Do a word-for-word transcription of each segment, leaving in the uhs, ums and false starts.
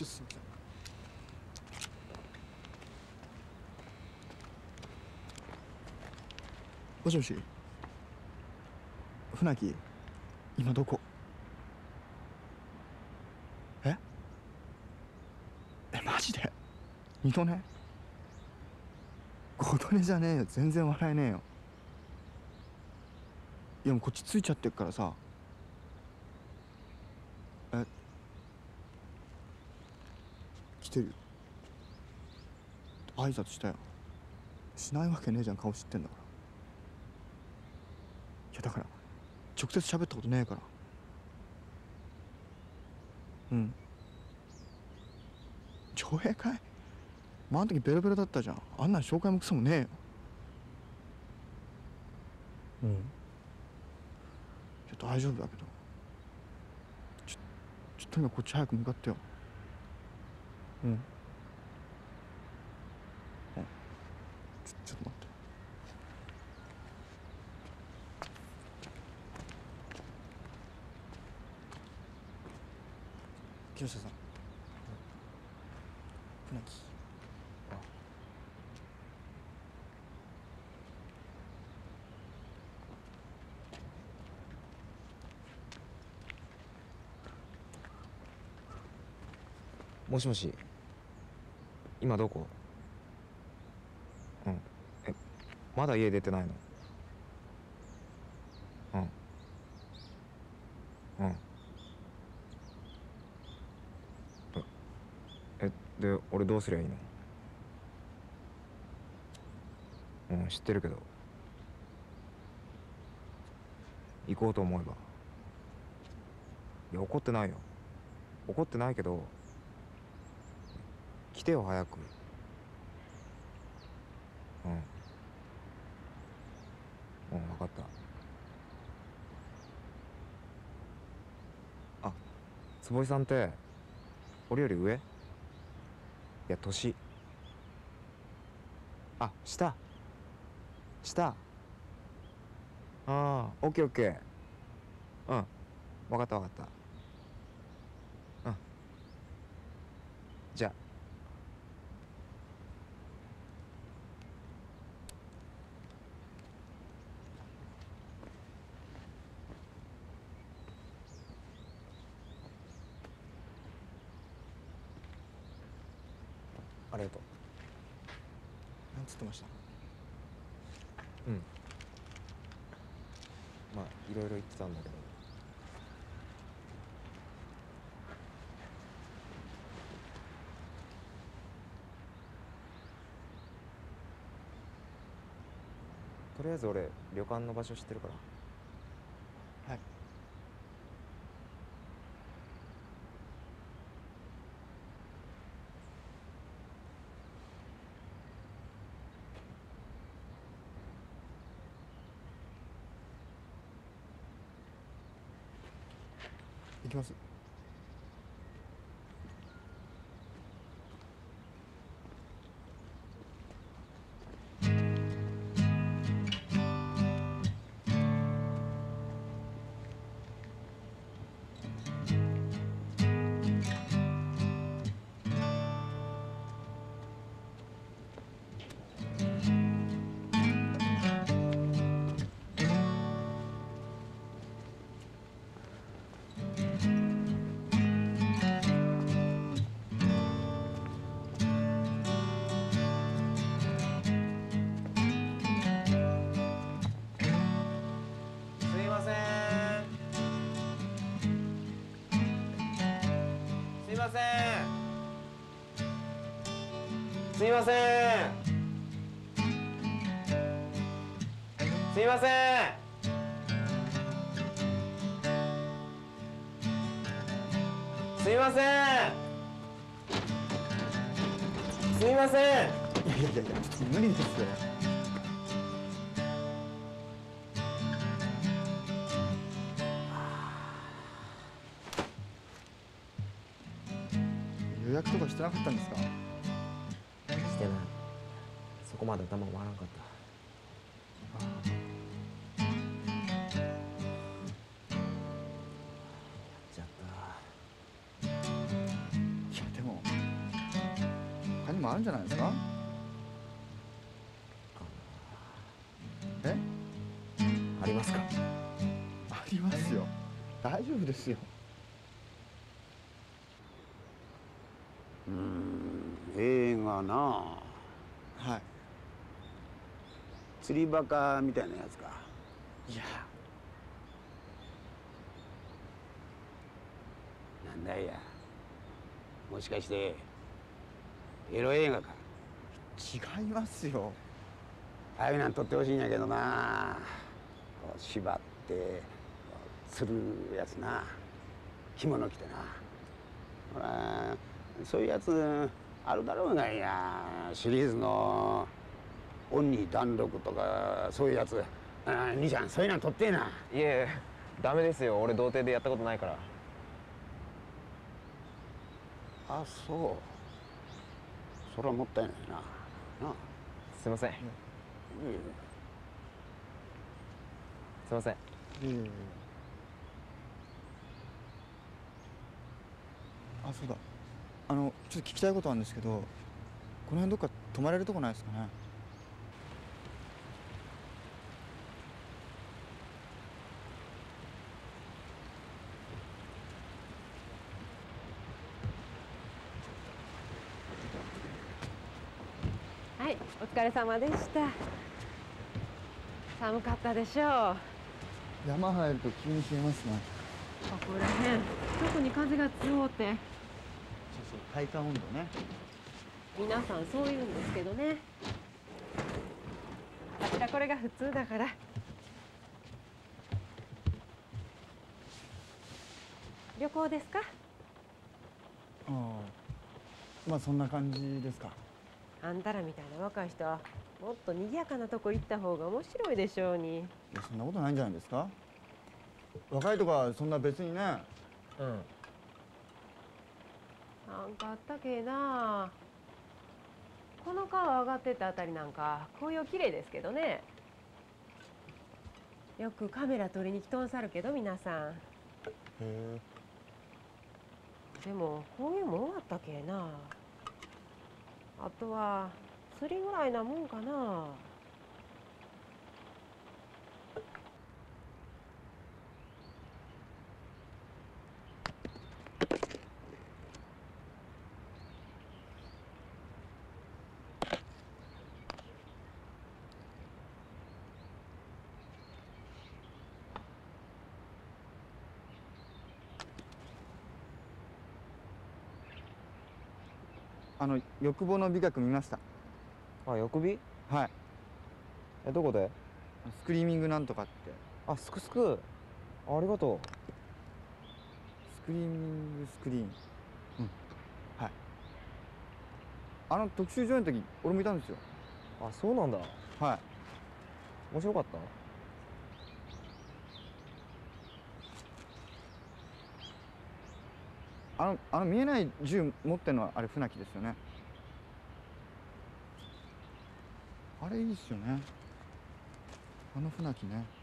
ちょっとすいません。もしもし、船木、今どこ？ええ、マジで二度寝？五度寝じゃねえよ、全然笑えねえよ。いやもうこっち着いちゃってっからさ。え、来てるよ。挨拶したよ。しないわけねえじゃん、顔知ってんだから。いやだから直接喋ったことねえから。うん。上映会？まあ、あの時ベロベロだったじゃん。あんなん紹介もクソもねえよ。うん。いや大丈夫だけど、ちょちょとにかくこっち早く向かってよ。うん。うん。ちょちょっと待って。木下さん、船木。 あ、もしもし、今どこ？うん。え、まだ家出てないの？うん。うん。え、で、俺どうすりゃいいの？うん、知ってるけど。行こうと思えば。いや、怒ってないよ。怒ってないけど、来てよ、早く。うん。うん、分かった。あ、坪井さんって、俺より上？いや、年。あ、下。下。ああ、オッケーオッケー。うん。分かった分かった。うん。じゃあ。ありがとなんつってました？ う。うん。まあ、いろいろ言ってたんだけど。とりあえず俺、旅館の場所知ってるから。 はい。行きます。 すいません。すいません。すいません。すいません。すいません。すいません。 いやいやいやいや、ちょっと無理です。予約とかしてなかったんですか？ してない。そこまで頭回らんかった。やっちゃった。 いやでももあるんじゃないですか。え、 ありますか？ ありますよ。大丈夫ですよ。 うーん、映画なあ。 は釣りバカみたいなやつか。 い。いや、 なんだいや。もしかしてエロ映画か。 違いますよ。 ああいうなん撮ってほしいんやけどな。こう縛ってこう釣るやつな。着物着てな。ほらそういうやつあるだろうがいや。シリーズのオンニーダンロクとかそういうやつ。ああ兄ちゃんそういうの撮ってえな。 いえ、ダメですよ。俺童貞でやったことないから。 あ、そう。それはもったいないな。なあ。 すいません。 いいすいません。 いやいやいや。あ、そうだ。あのちょっと聞きたいことあるんですけど、この辺どっか泊まれるとこないですかね。 はい、お疲れ様でした。寒かったでしょう。 山入ると急に冷えますね。 ここら辺、特に風が強うて。 そうそう、体感温度ね。 皆さんそう言うんですけどね。あちらこれが普通だから。旅行ですか？ ああ、まあそんな感じですか。 あんたらみたいな若い人はもっと賑やかなとこ行った方が面白いでしょうに。 いや、そんなことないんじゃないですか。若いとかそんな別にね。 うん。 なんかあったけえな。この川上がってったあたりなんか紅葉綺麗ですけどね。よくカメラ撮りに来とんさるけど皆さん。 へえ。 でも紅葉も終わったけえな。あとは釣りぐらいなもんかな。 あの欲望の美学見ました。 あ、欲美？ はい。 え、どこで？ スクリーミングなんとかって。 あ、すくすく。ありがとスクリーミングスクリーン。うん。はい。あの特集上映の時俺もいたんですよ。 う。あ、そうなんだ。 はい。 面白かった？ あのあの見えない銃持ってるのはあれ船木ですよね。あれいいっすよね。あの船木ね。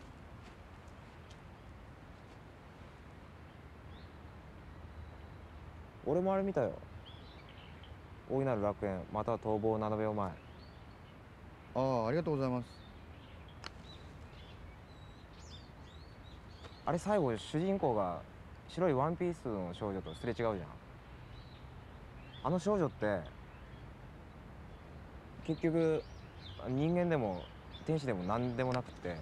俺もあれ見たよ。大いなる楽園、または逃亡ななびょうまえ。 ああ、ありがとうございます。 あれ最後主人公が白いワンピースの少女とすれ違うじゃん。あの少女って結局人間でも天使でも何でもなくて、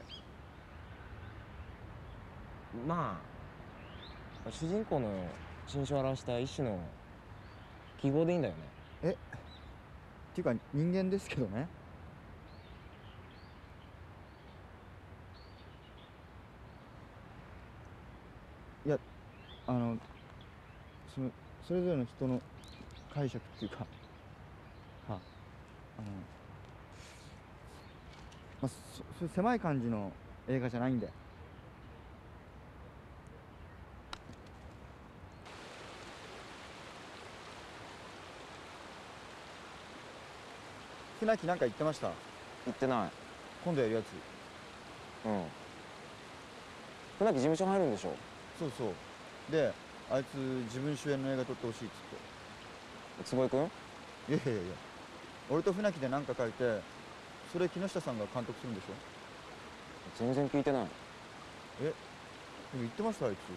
まあ主人公の心象を表した一種の記号でいいんだよね。 え、っていうか人間ですけどね。いや、あのそのそれぞれの人の解釈っていうか、はあのまあ、そそういう狭い感じの映画じゃないんで。船木なんか言ってました。 言ってない。 今度やるやつ。 うん。船木事務所入るんでしょ？ そうそう。で、あいつ自分主演の映画撮ってほしいっつって。 坪井君？ いやいやいや、俺と船木で何か書いて、それ木下さんが監督するんでしょ。 全然聞いてない。 え、でも言ってましたあいつ。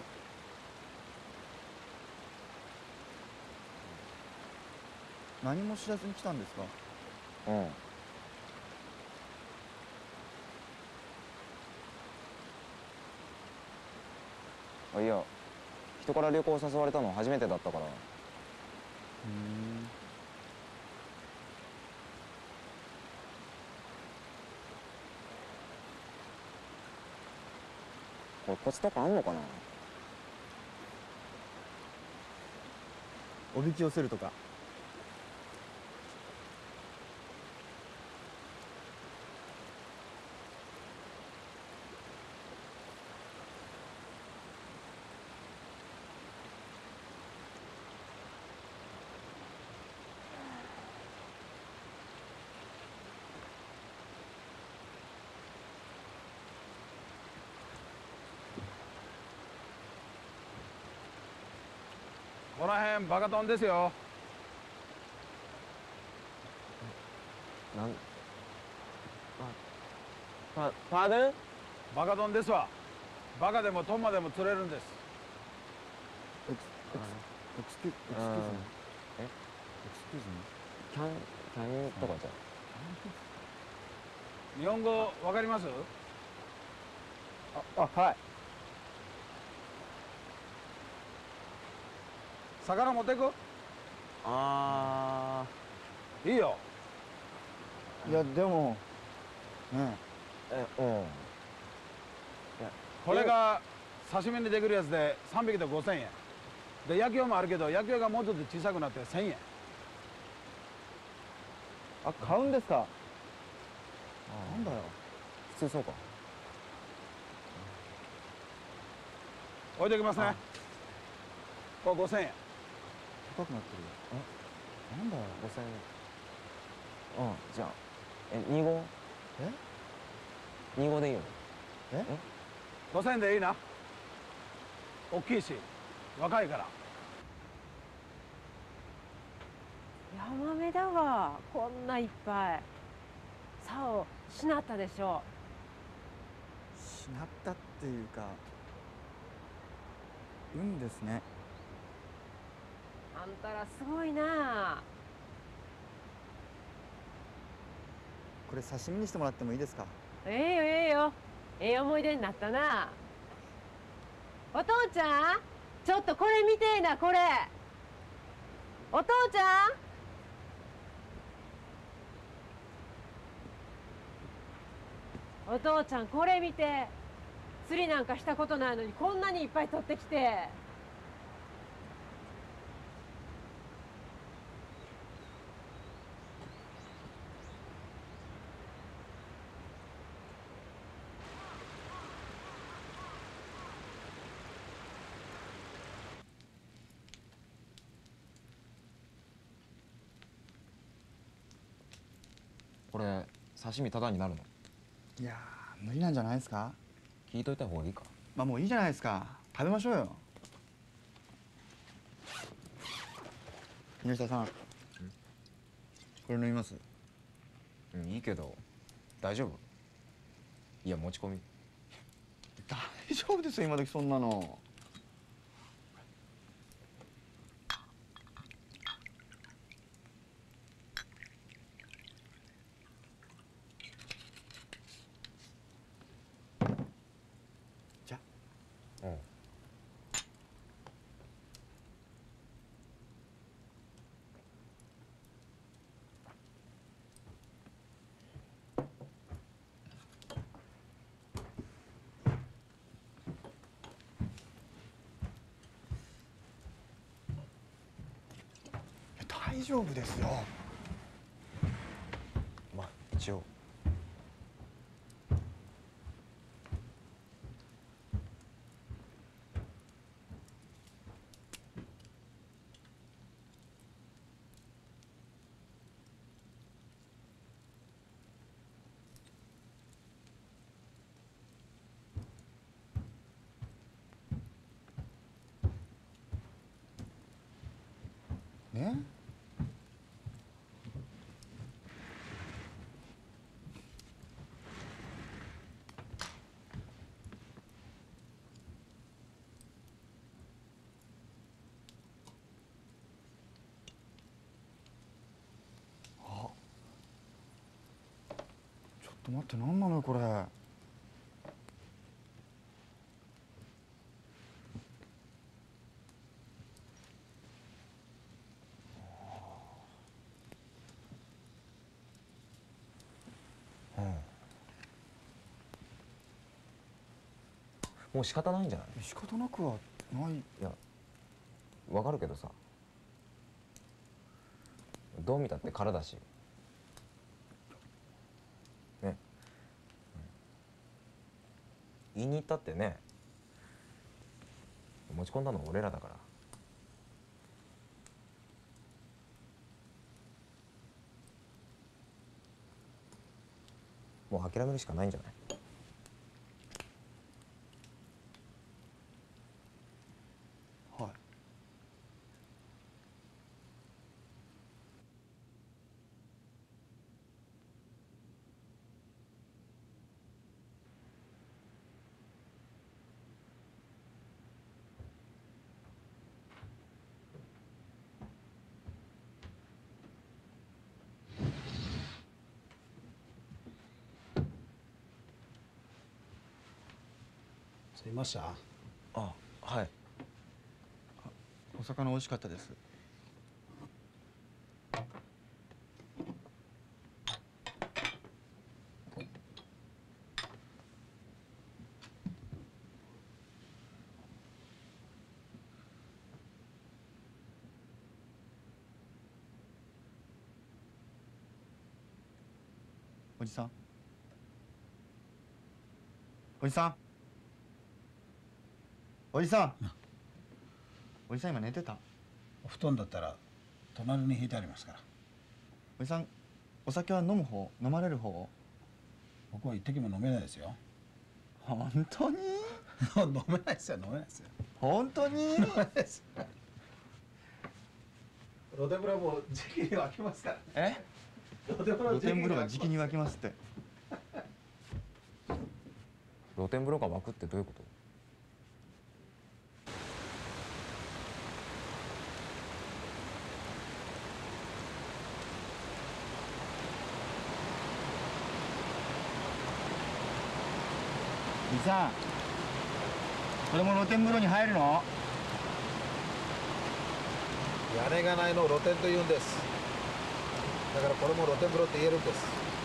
何も知らずに来たんですか。 うんあいや人から旅行誘われたの初めてだったから。 うん。 これコツとかあんのかな。 おびき寄せるとか。 この辺バカトンですよ。 なんパパーデン。 バカトンですわ。バカでもトンマでも釣れるんです。 エクスエクスキュエクスキューズうんミえエクスキューズミキャンキャンとかじゃ。 日本語わかります？ あはい。 魚持ってく？ あいいよ。 いやでもねーえうんこれが刺身にできるやつでさんびきでごせんえんで、焼き用もあるけど焼き用がもうちょっと小さくなってせんえん。 あ、買うんですか。なんだよ。 普通そうか。 置いておきますね。これごせんえん。 高くなってるよ。あ、なんだよ。 ごせんうんじゃあえに号えに号でいいよ。 えごせんえんでいいな。大きいし若いから。 ヤマメだわ、こんないっぱい。竿しなったでしょ。 しなったっていうか運ですね。 あんたらすごいな。 これ刺身にしてもらってもいいですか。 ええよええよ、ええ思い出になったな。お父ちゃん、ちょっとこれ見てえな、これ。お父ちゃん。お父ちゃん、これ見て。釣りなんかしたことないのにこんなにいっぱい取ってきて。 これ刺身タダになるの？ いやー無理なんじゃないですか。 聞いといた方がいいか。 まあもういいじゃないですか。食べましょうよ。木下さん、これ飲みます？ うんいいけど大丈夫？いや持ち込み。 大丈夫ですよ、今時そんなの。じゃうん大丈夫ですよ。 まあ一応。 ね。 と待って、何なのよこれ。 もう仕方ないんじゃない？ 仕方なくはない。 いやわかるけどさ、どう見たって空だしね、言いに行ったってね、持ち込んだのは俺らだから。もう諦めるしかないんじゃない？ はい。 すいません。 あ、はい。 お魚美味しかったです。おじさん、おじさん、おじさん、おじさん今寝てた？ お布団だったら隣に引いてありますから。 おじさん、お酒は飲む方、飲まれる方？ 僕は一滴も飲めないですよ。 本当に？ 飲めないですよ、飲めないですよ。 本当に？ 飲めないですよ。露天風呂も時期に沸きますから。 え？ 露天風呂露天風呂が時期に沸きますって。 露天風呂が沸くってどういうこと？ おじさん、これも露天風呂に入るの？ 屋根がないのを露天と言うんです。だからこれも露天風呂って言えるんです。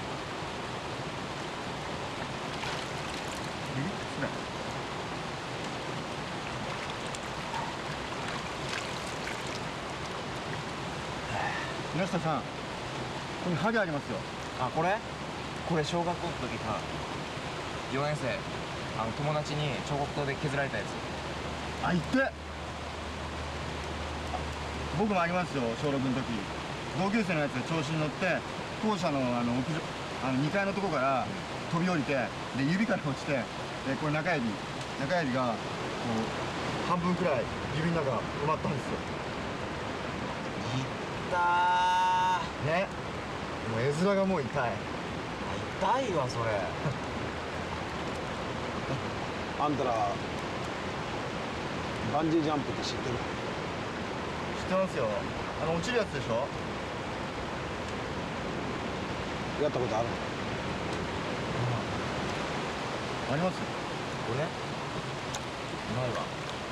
木下さん、ここにハゲありますよ。 あ、これ？これ小学校の時さ、よねん生、あの友達に彫刻刀で削られたやつ。 あ、いって。僕もありますよ、小ろくの時。同級生のやつが調子に乗って校舎のあの屋上、あのにかいのとこから飛び降りて、で指から落ちて、でこれ中指中指がこう半分くらい指の中埋まったんですよ。 痛ね、もう絵面がもう痛い。 ー。痛いわそれ。 あんたらバンジージャンプって知ってる？ 知ってますよ。あの落ちるやつでしょ？ やったことある？ あります。 これ？ないわ。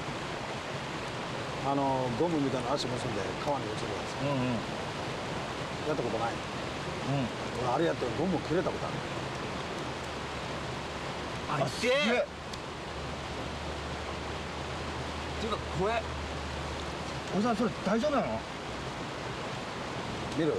あのゴムみたいな足結んで川に落ちるやつ。 うんうんうん。 やったことない？俺あれやってゴム切れたことある。 あ、痛え。っていうかこれ。 おじさん、それ大丈夫なの？ 見る？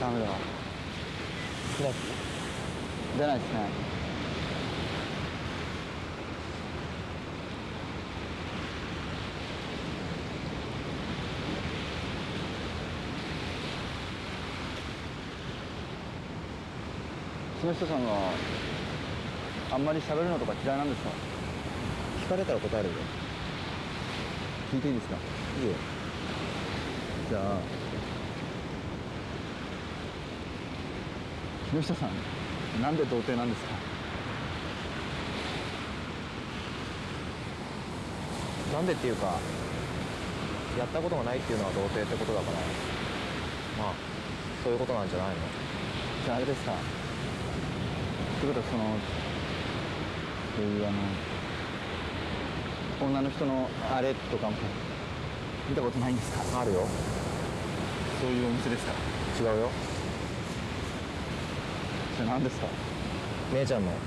ダメだ。出ないですね。その人さんはあんまり喋るのとか嫌いなんですか？ 聞かれたら答えるよ。 聞いていいですか？ いいよ。 じゃあ木下さんなんで童貞なんですか？ なんでっていうか、やったことがないっていうのは童貞ってことだから、まあそういうことなんじゃないの？ じゃああれですか。ってことはそのそういうあの女の人のあれとかも見たことないんですか？ あるよ。 そういうお店ですか？ 違うよ。 それ何ですか？ 姉ちゃんの。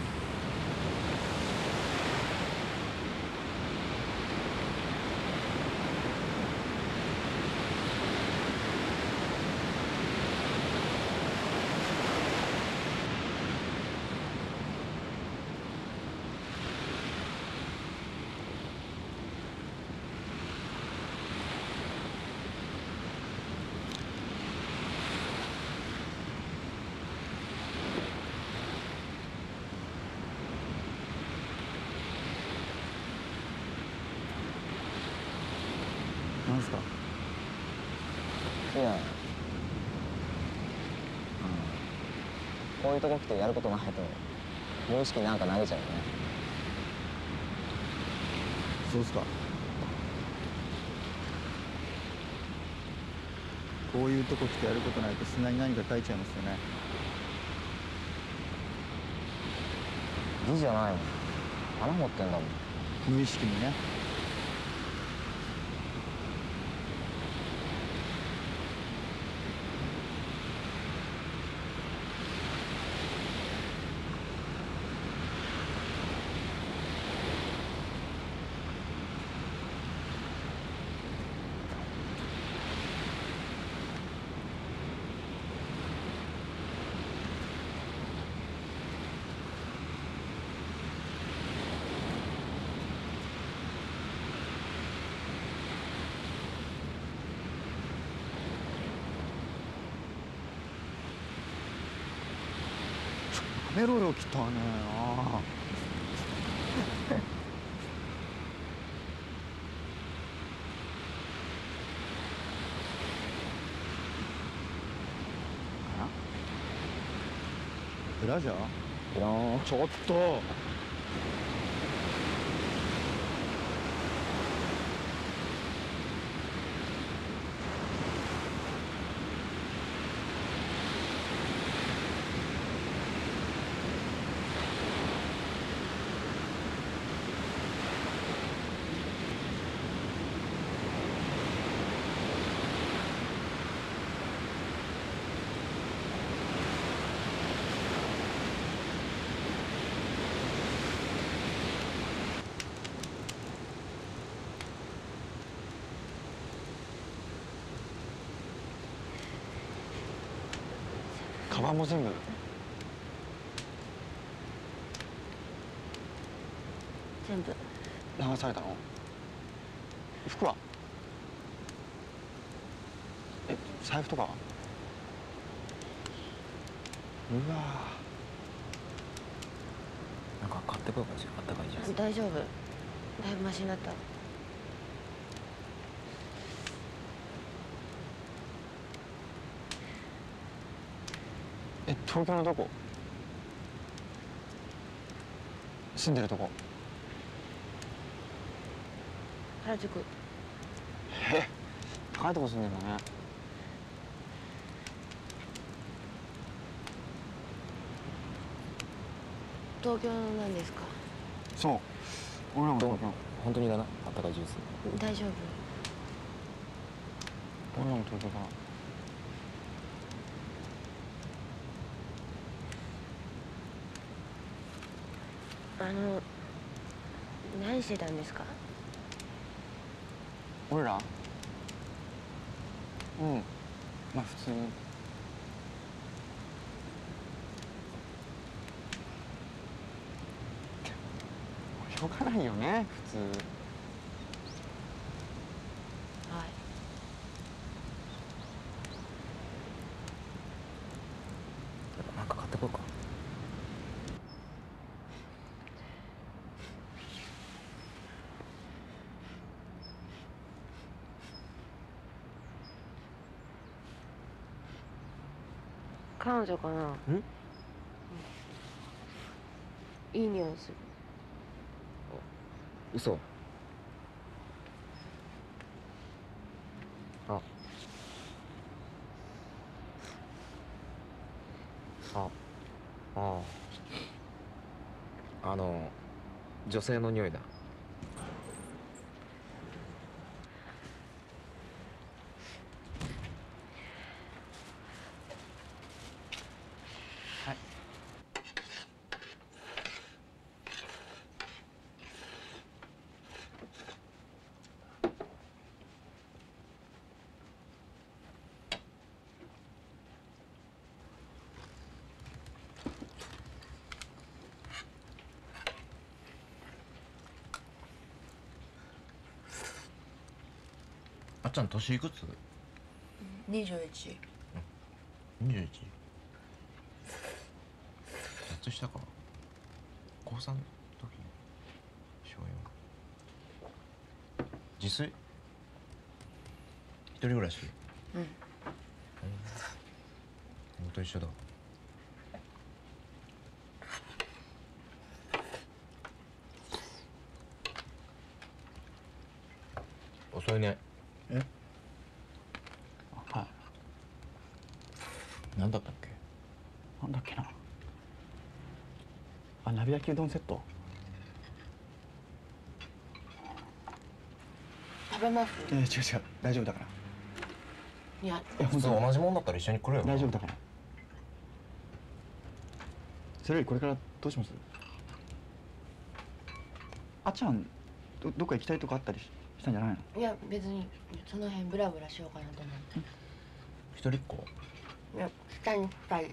何ですか？ いや、うん、こういうとこ来てやることないと無意識になんか投げちゃうよね。 そうですか。こういうとこ来てやることないと砂に何か書いちゃいますよね。 字じゃないもん。穴持ってんだもん。 無意識にね。やめろよ、汚ねえな。ブラジャー？ いらん。 ちょっと。カバンも全部全部流されたの？服は？え、財布とかは？うわなんか買ってこようかしら。あったかいじゃん。 大丈夫。だいぶマシになった。 え、東京のどこ？住んでるとこ？ 原宿。 え、高いとこ住んでるんだね。 東京なんですか？ そう。俺らも東京。 本当にいらない？あったかいジュース。 大丈夫。 俺らも東京かな。 あの何してたんですか？ 俺ら？うん。まあ普通に。 しょうがないよね普通。 はい。 なんか買ってこうか。 彼女かな。 ん？ いい匂いする。 嘘。あああああの女性の匂いだ。はい。 あっちゃん年いくつ？ 二十一。 にじゅういち。年下か。高三の時小四。自炊？一人暮らし？ うん。 僕と一緒だ。遅いね。 え？はい。 何だったっけ？ なんだっけな。あ、鍋焼きうどんセット。 食べます。 えー、違う違う、大丈夫だから。 いや、 え、 普通本当同じもんだったら一緒に来るよ。 大丈夫だから。それよりこれからどうします？あっちゃん、どどっか行きたいとこあったりしたんじゃないの？ いや別にその辺ブラブラしようかなと思って。 一人っ子？ いや下に二人。 二人？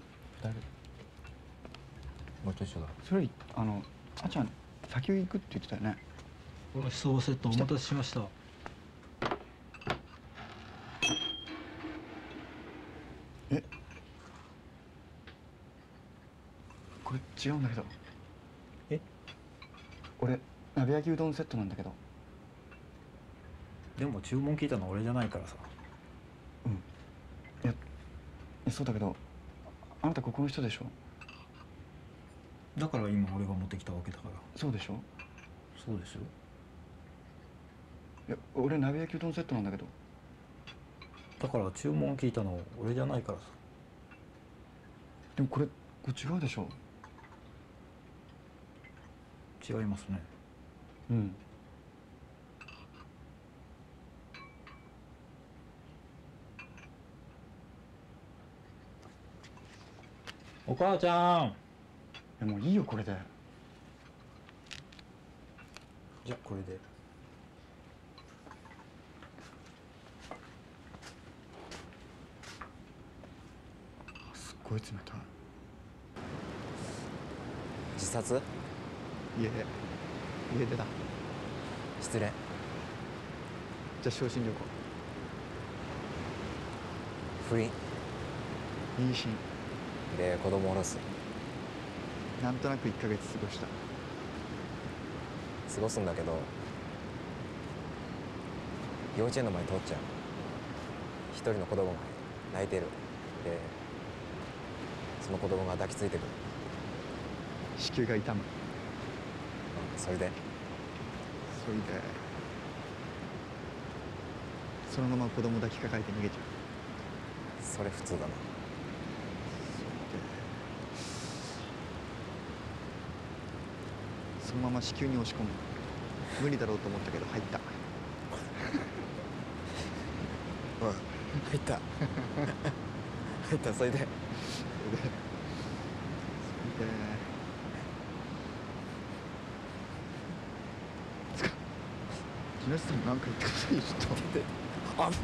僕と一緒だ。 それよりあのあっちゃん先行くって言ってたよね。 ごちそうセットお待たせしました。 え、これ違うんだけど。 え？ 俺鍋焼きうどんセットなんだけど。 でも注文聞いたの俺じゃないからさ。 うん。いや、いやそうだけど、あなたここの人でしょ？ だから今俺が持ってきたわけだから。 そうでしょ？ そうですよ。 いや、俺鍋焼きうどんセットなんだけど。 だから注文聞いたの俺じゃないからさ。 でもこれこれ違うでしょ？ 違いますね。 うん。 お母ちゃん。 いやもういいよこれで。 じゃあこれで。 すっごい冷たい。 自殺？ 家で家出だ。 失礼。 じゃあ昇進旅行。 不倫妊娠。 で子供を下ろす。 なんとなくいっかげつ過ごした。 過ごすんだけど幼稚園の前通っちゃう。一人の子供が泣いてる。でその子供が抱きついてくる。 子宮が痛む。 それでそれでそのまま子供抱きかかえて逃げちゃう。 それ普通だな。 そのまま子宮に押し込む。無理だろうと思ったけど入った。 うん入った入った。それでそれでそれでつか木下さんなんか言ってくださいよちょっと。 あ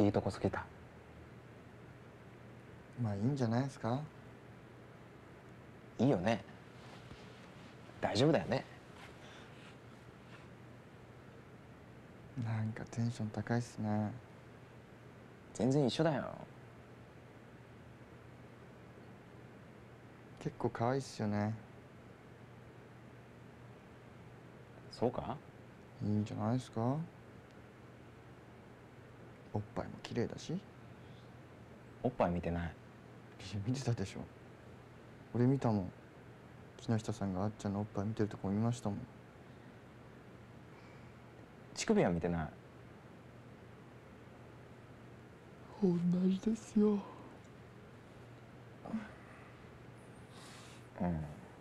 いいとこ過ぎた。 まあいいんじゃないですか。 いいよね。大丈夫だよね。 なんかテンション高いっすね。 全然一緒だよ。 結構可愛いっすよね。 そうか？ いいんじゃないですか。おっぱいも綺麗だし。 おっぱい見てない。 見てたでしょ。俺見たもん。木下さんがあっちゃんのおっぱい見てるとこ見ましたもん。 乳首は見てない。 同じですよ。 うん。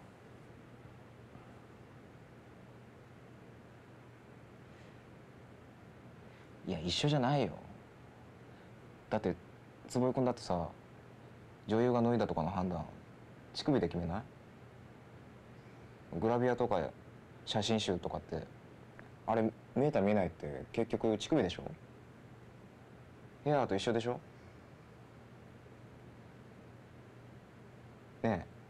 いや、一緒じゃないよ。だって坪井君だってさ、女優が脱いだとかの判断乳首で決めない？グラビアとか写真集とかってあれ見えた見えないって結局乳首でしょ？ヘアと一緒でしょ？ねえ。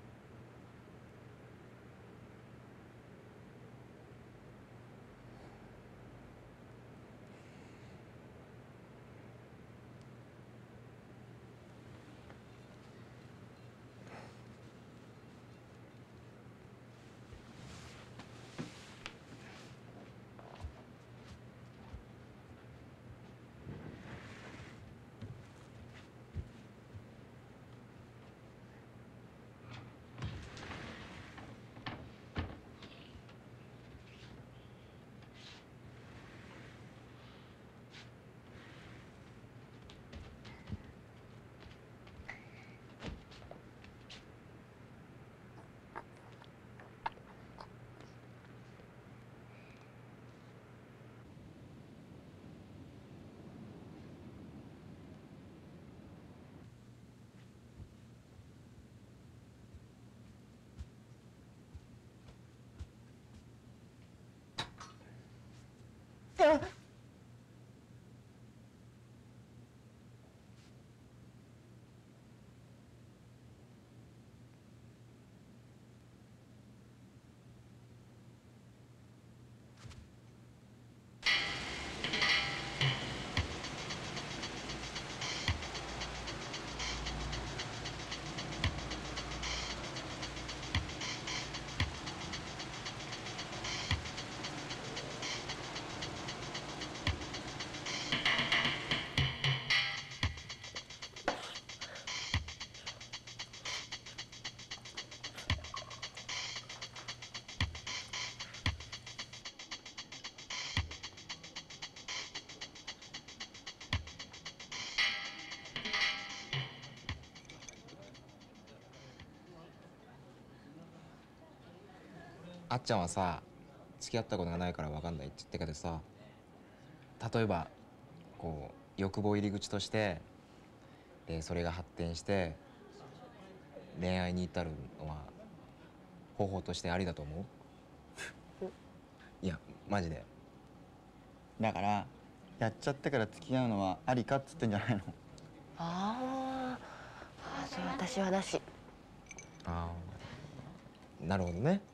あっちゃんはさ、付き合ったことがないから分かんないって言ってたけどさ、例えばこう欲望入り口としてでそれが発展して恋愛に至るのは方法としてありだと思う？いやマジで。 だからやっちゃってから付き合うのはありかっつってんじゃないの。 ああ、それ私はなし。 ああ、なるほどね。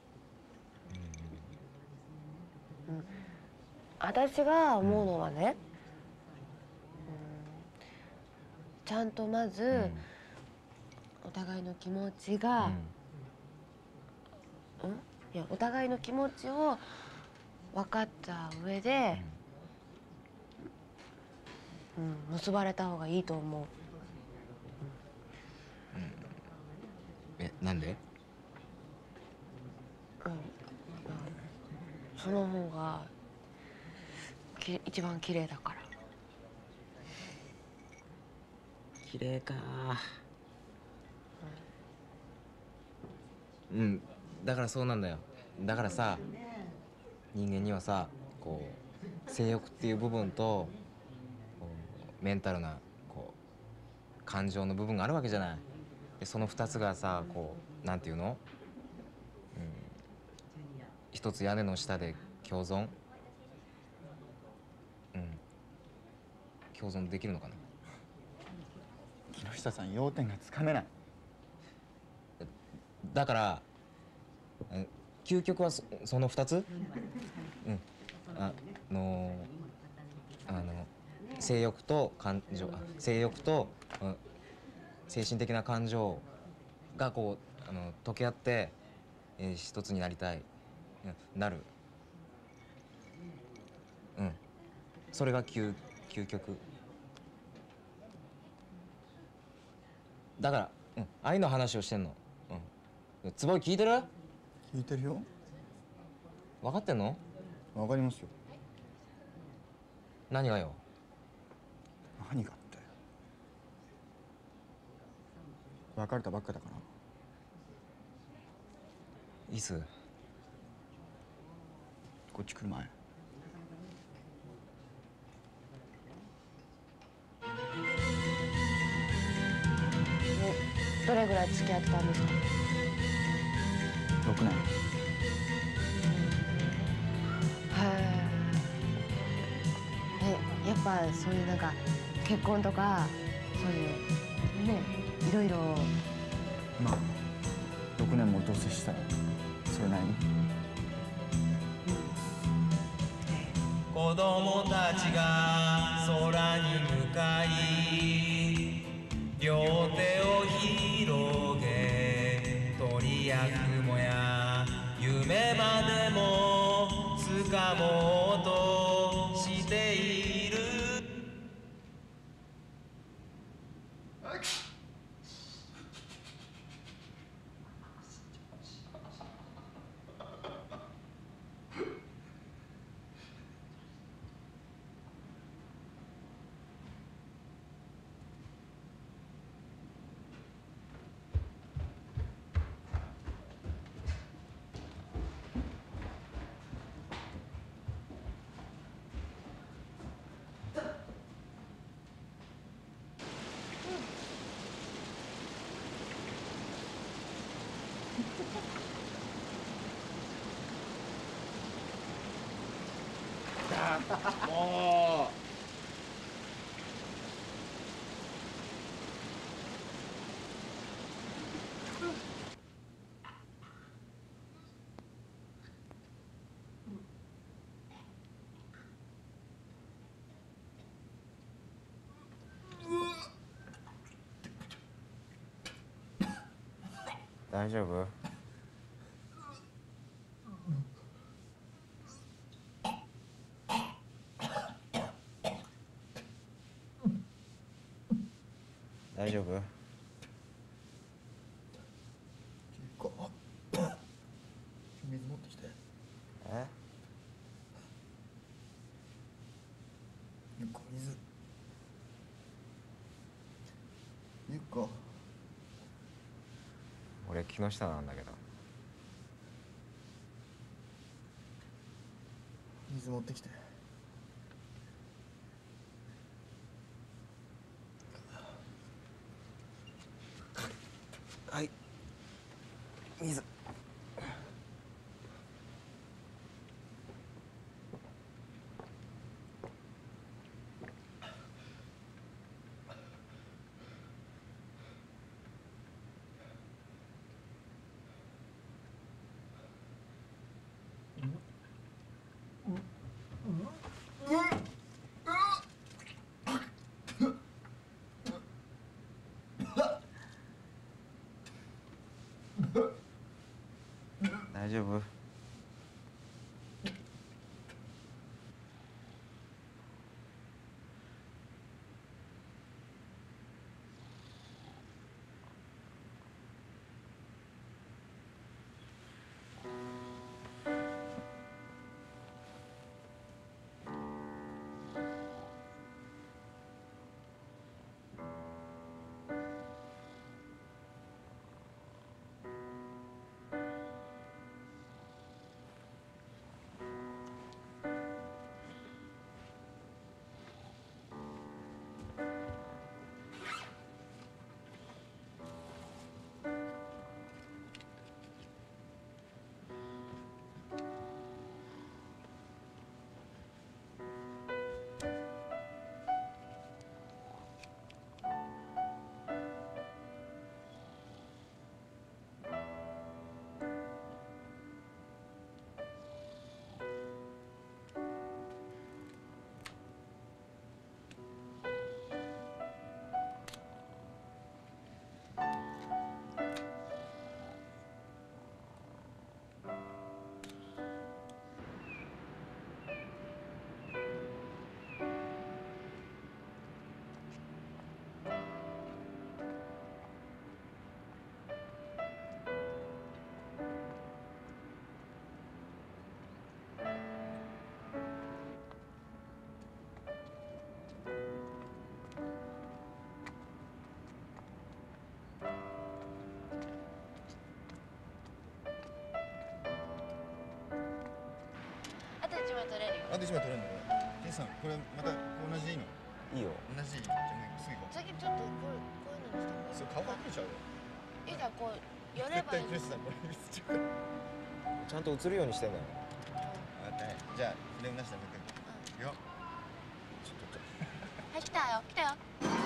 うん、私が思うのはね、うん、ちゃんとまず、うん、お互いの気持ちが、うん、うん、いやお互いの気持ちを分かった上で、うん、結ばれた方がいいと思う。 うん、え、なんで？ うん、その方がき一番綺麗だから。 綺麗か。うん、うん、だからそうなんだよ。だからさ、人間にはさ、こう性欲っていう部分とメンタルなこう感情の部分があるわけじゃない。でその二つがさ、こうなんていうの、うん、一つ屋根の下で共存、うん、 共存できるのかな。 木下さん要点がつかめない。 だからえ究極はそ、そのふたつ、うん、あのあの性欲と感情あ性欲と、うん、精神的な感情がこうあの溶け合って、えー、一つになりたい、うん、なる、うん、それが究究極だから、うん、愛の話をしてんの。うん、坪井聞いてる？ 聞いてるよ。 分かってんの？ わかりますよ。 何がよ？ 何がって。別れたばっかだから。 いつ？ こっち来る前。 どれぐらい付き合ってたんですか？ ろくねん。 へえ。え、やっぱそういうなんか結婚とかそういうね、いろいろ。 まあろくねんも同棲したらそれなりに。 子供たちが空に向かい両手を広げ鳥や雲や夢までも掴もうとしている。 もう。 大丈夫？大丈夫？ 水持ってきて。 え？ ゆっこ水。ゆっこ。 俺木下なんだけど。 水持ってきて。はい。水。 大丈夫？ といちまい取れるよ。 あといちまい取れるのこれ。ケンさん、これまた同じでいいの？ いいよ。 同じでいい。じゃあもうすぐ行こう。 先ちょっとこれこういうのにして。 それ顔隠れちゃうよ。 いいじゃんこう寄れ絶ばいい。 対クリスさんこれ見せちゃうから。 ちゃんと映るようにしてんだよ。 分かったね。じゃあフレームなしでもう一回。いくよ。ちょっとちょっと。 はい来たよ来たよ。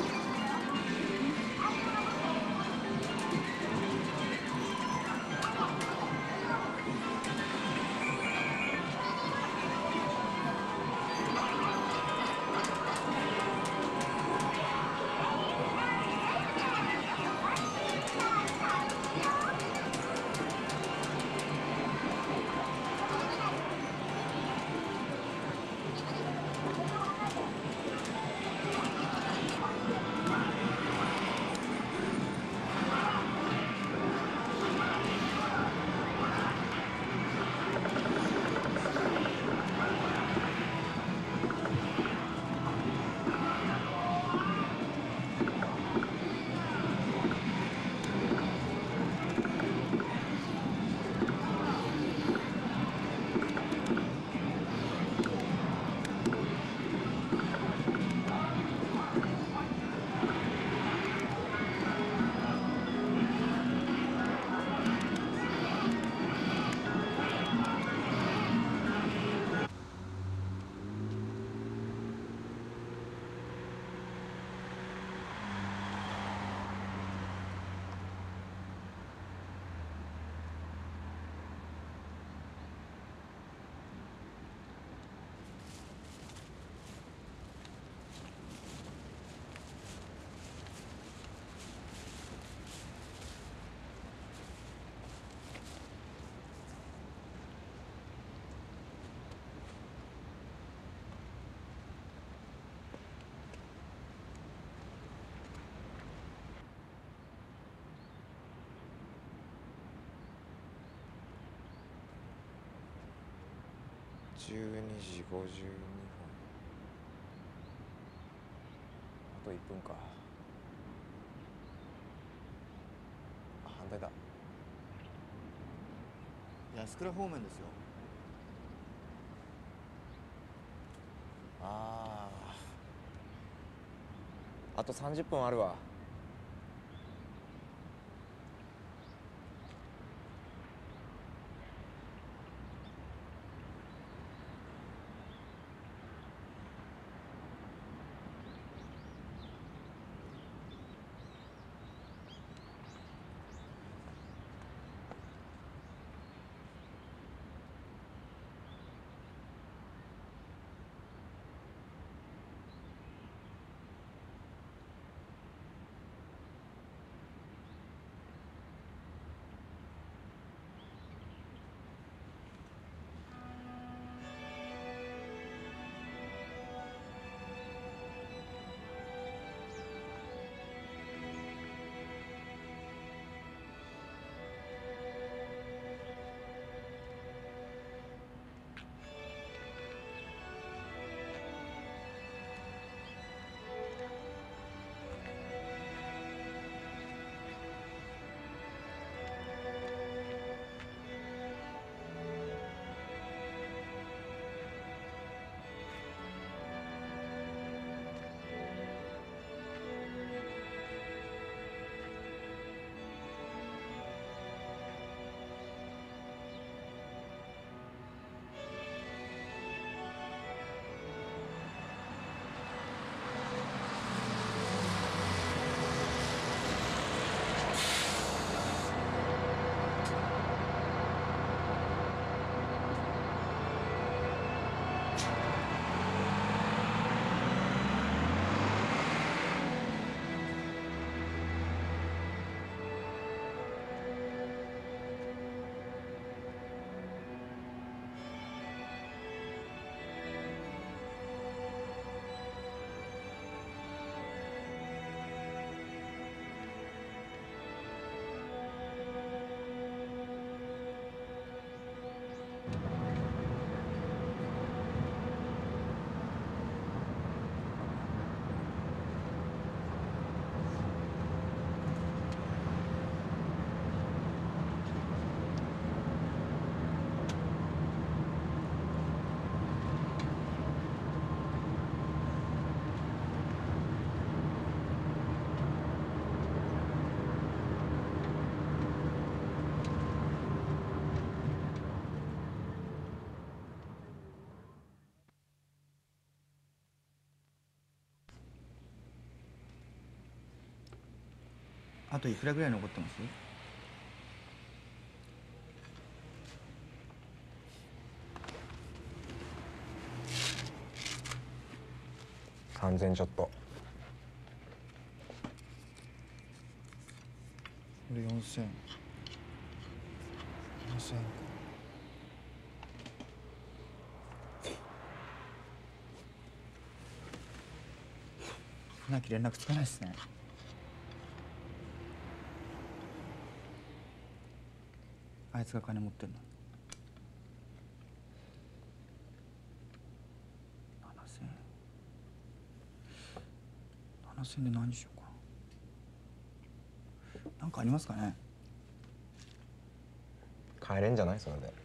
じゅうにじごじゅうにふん。あといっぷんか。あ、反対だ。 安倉方面ですよ。 ああ。あとさんじゅっぷんあるわ。 あといくらぐらい残ってます？ さんぜんちょっと。 これよんせん。よんせんか。船木連絡つかないっすね。あいつが金持ってんの。ななせん。ななせんで何しようかな。なんかありますかね。 帰れんじゃないそれで。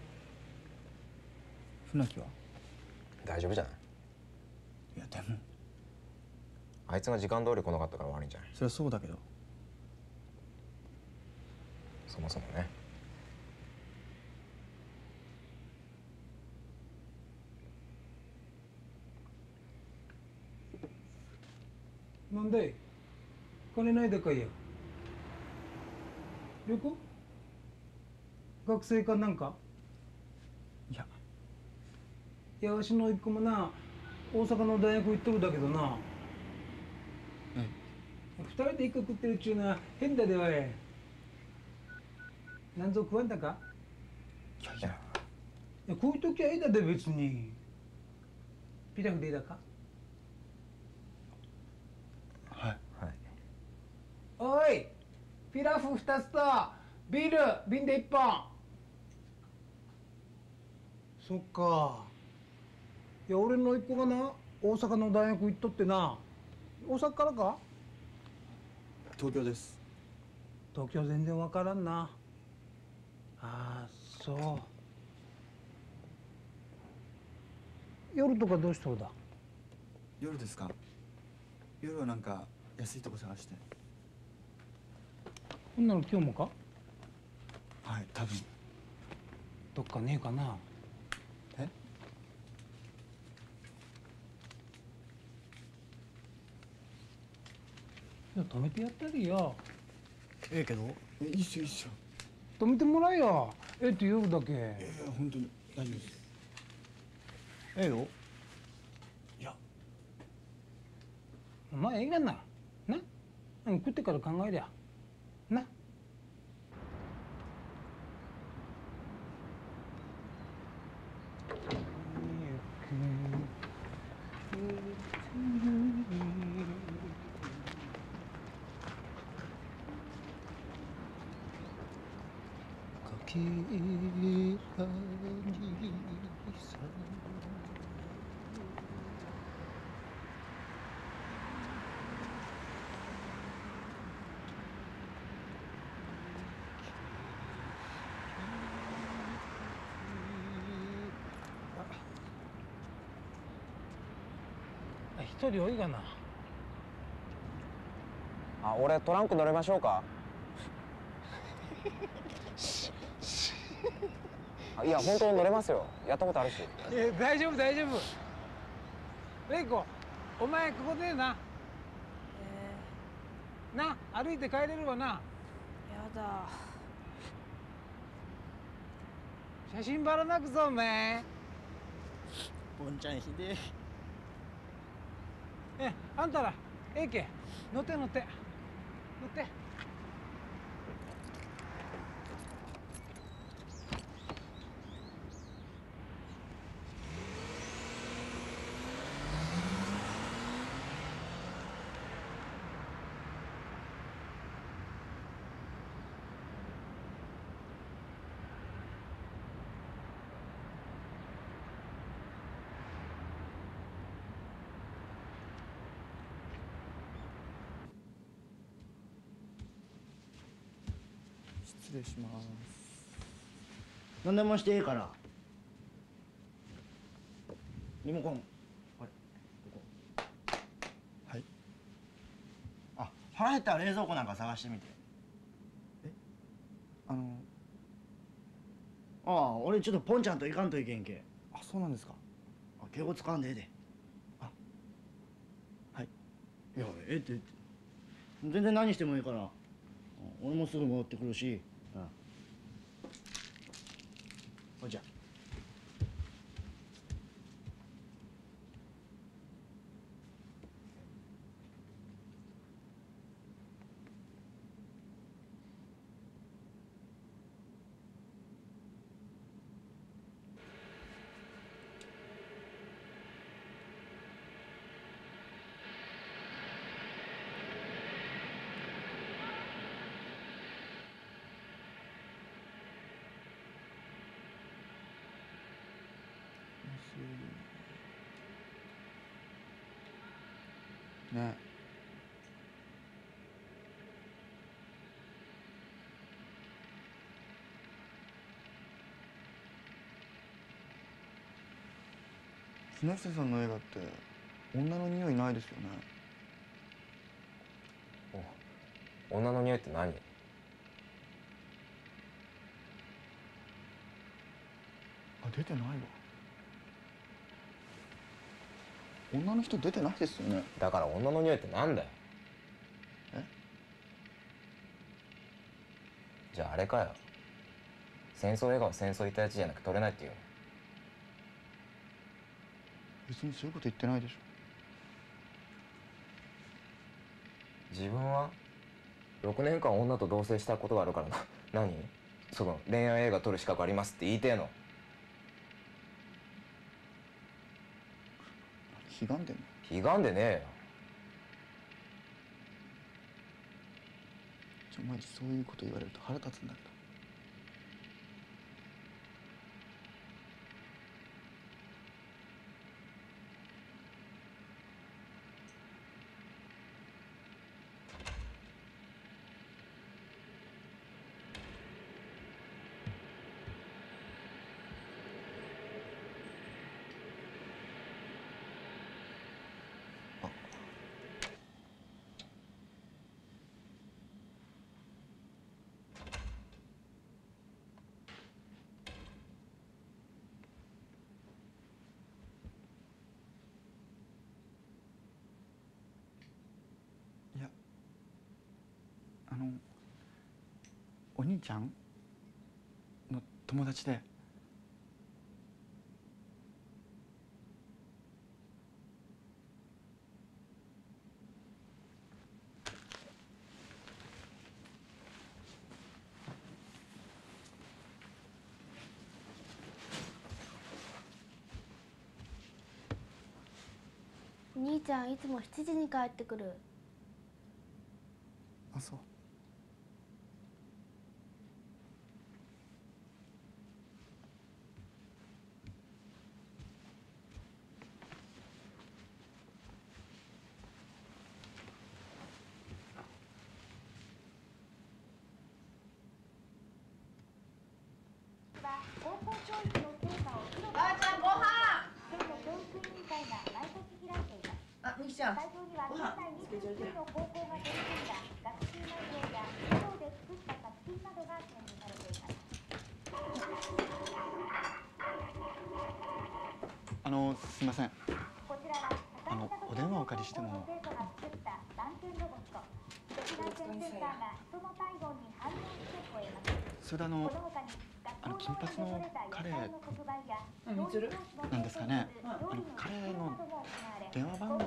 船木は大丈夫じゃない。 いやでもあいつが時間通り来なかったから悪いんじゃない。 そりゃそうだけど。 そもそもね。 なんで金ないだかいや。旅行学生かなんか。 いやいやわしの一個もな大阪の大学行っとるだけどな。 え二人で一個食ってるっちゅうのは変だでおい。なんぞ食わんだか。 いやいやいやこういう時はいいだで別に。ピラフでいいだか。 はいはい。 おいピラフ二つとビール瓶で一本。そっか。いや俺の一個がな大阪の大学行っとってな。大阪からか。 東京です。 東京全然わからんな。ああそう。夜とかどうしとるだ。 夜ですか。夜はなんか安いとこ探して。 ほんなの今日もか。 はい多分。 どっかねえかな。 えいや止めてやったりよ。 ええけど。えいいっすよいいっすよ。 止めてもらえよ。ええって夜だけ。 ええ本当に大丈夫です。ええよ。いやまあええがな。な。うん食ってから考えりゃ。な。かけらにさあ一人多いがな。 あ、俺トランク乗れましょうか。あいや本当乗れますよ。やったことあるし。 いや大丈夫大丈夫。レイコお前ここでな。えー、な歩いて帰れるわな。やだ。写真ばらなくぞお前。 ぼんちゃんひでえ。 えあんたらええけ乗って乗って乗って。 失礼します。 何でもしていいから。リモコン。これ。ここ。 はい。 あ、腹減ったら冷蔵庫なんか探してみて。 えあのああ、俺ちょっとポンちゃんと行かんといけんけ。 あそうなんですか。 あ敬語使わんでええで。 あはい。 いやええってええって。全然何してもいいから俺もすぐ戻ってくるし。ああ、ほいじゃ。 ね。木下さんの映画って女の匂いないですよね。 お、女の匂いって何？ あ、出てないわ。女の人出てないですよね。 だから女の匂いってなんだよ。 え？ じゃああれかよ。戦争映画は戦争行ったやつじゃなく撮れないっていうの？ 別にそういうこと言ってないでしょ。 自分はろくねんかん女と同棲したことがあるからな。何？その恋愛映画撮る資格ありますって言いてえの？ ひがんでんの？ ひがんでねえよ。 ちょ、マジそういうこと言われると腹立つんだけど。いや、あのお兄ちゃんの友達で。 お兄ちゃんいつもしちじに帰ってくる。 あ、そう。 高校教育の成果を広くばあちゃんご飯。 県の教育委員会が毎年開いています。 あ、みきちゃん。 会場には県内にじゅうきゅうの高校が取り組んだ学習内容や授業で作った作品などが展示されています。 あの、すいません。 こちらはあのお電話をお借りしても。 生徒が作った番犬ロボット。赤外線センサーが人の体温に反応して吠えます。 それであのあの金髪の彼なんですかね。あの彼の電話番号を。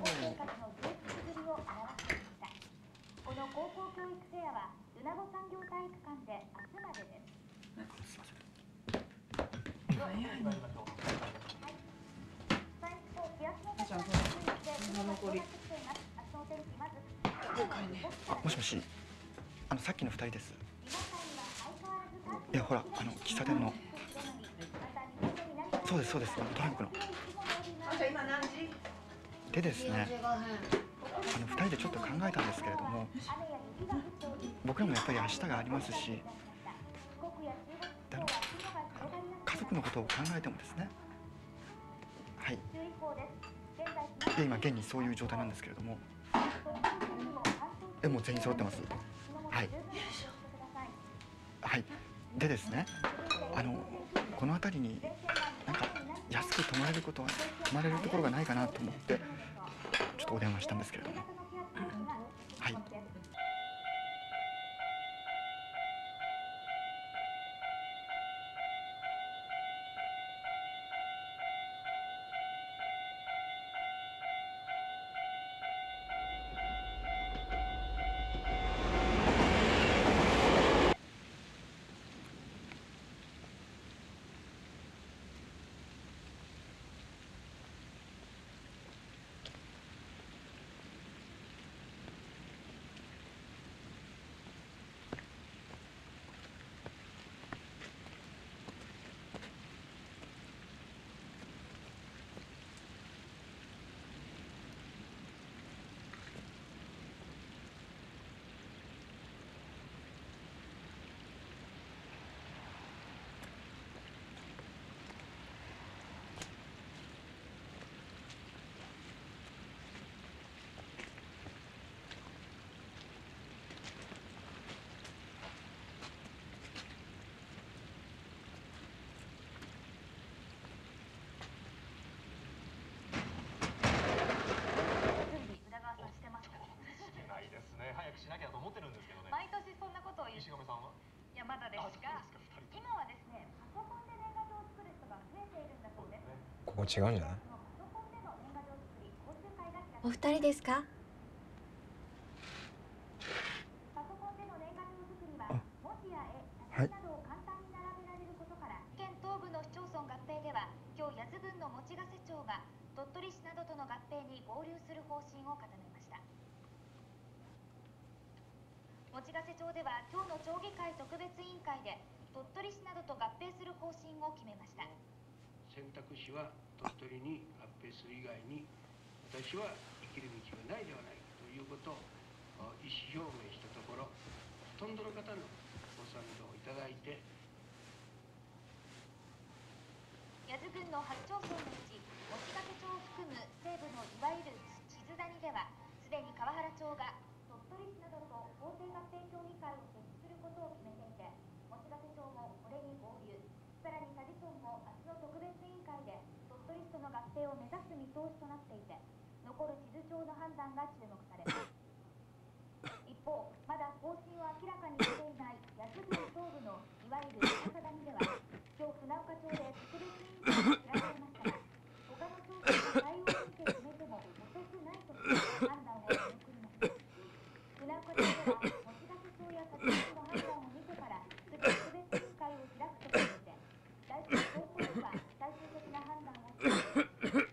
この高校教育フェアは米子産業体育館で明日までです。 すいません。 何やねん。 もしもし、あのさっきの二人です。いやほら、あの喫茶店の。そうですそうです、トランクの。でですね、あの二人でちょっと考えたんですけれども、僕らもやっぱり明日がありますし、あの家族のことを考えてもですね。はい。で今現にそういう状態なんですけれども。え、もう全員揃ってます。はい。はい。でですね、あのこの辺りになんか安く泊まれることは泊まれるところがないかなと思ってちょっとお電話したんですけれども。はい。 が、今はですね、パソコンで年賀状を作る人が増えているんだそうです。 ここ違うんじゃない？ お二人ですか？ パソコンでの年賀状作りは文字や絵、写真などを簡単に並べられることから、県東部の市町村合併では今日八頭郡の用瀬町が鳥取市などとの合併に合流する方針を固めました。用瀬町では今日の町議会特別委員会で鳥取市などと合併する方針を決めました。 選択肢は鳥取に合併する以外に私は生きる道がないではないということを意思表明したところ、ほとんどの方のご賛同をいただいて、 八頭郡のはち町村のうち用瀬町を含む西部のいわゆる地図谷ではすでに川原町が鳥取市などと法定合併協議会を設置することを決めていて、用瀬町もこれに合流、さらに佐治村も明日の特別委員会で鳥取市との合併を目指す見通しとなっていて、残る地図町の判断が注目されます。一方、まだ方針を明らかにしていない八頭郡東部のいわゆる中谷では、今日船岡町で特別委員会が開かれましたが、他の町村が対応を見て決めても遅くないとして判断を見送りました。船岡町では用瀬町や佐治町の判断を見てからすぐ特別委員会を開くとしていて、来週早々には最終的な判断をする。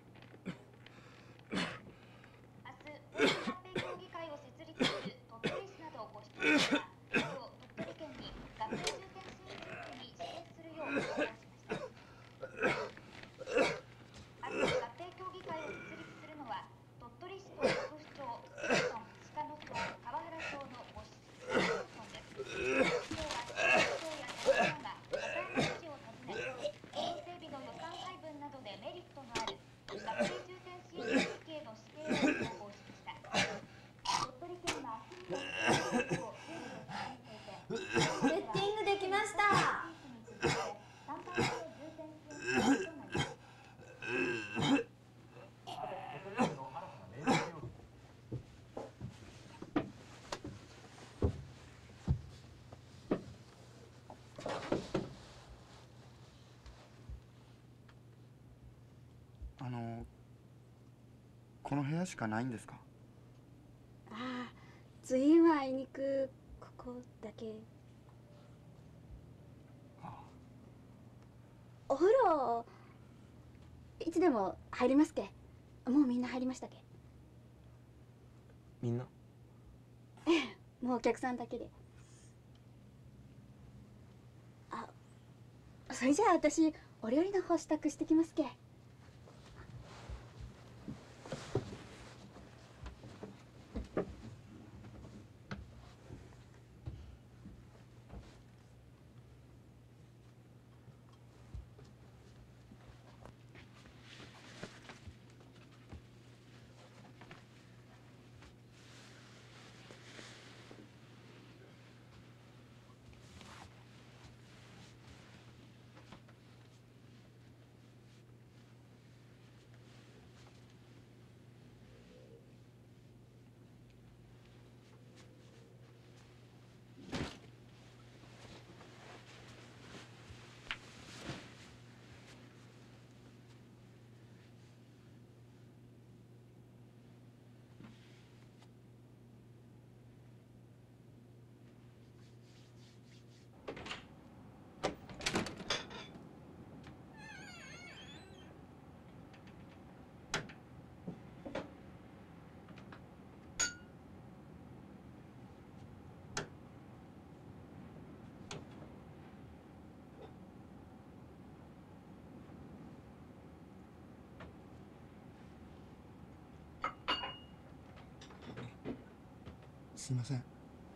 明日、大合併協議会を設立する鳥取市などご市町村は、今日鳥取県に合併重点支援地域に指定するよう相談しました。明日、合併協議会を設立するのは、鳥取市と国府町、津村村、鹿野町、川原町のご市町村です。今日は市町や町らが和歌山市を訪ね、道路整備の予算配分などでメリットのある合併重点支援地域への指定を要望しました。鳥取県は明日にもセッティングできました。 あのこの部屋しかないんですか？ ああ、ツインはあいにくここだけ。お風呂いつでも入りますけ。もうみんな入りましたけ。 みんな？ ええ、もうお客さんだけで。あ、それじゃあ私お料理の方支度してきますけ。 すいません。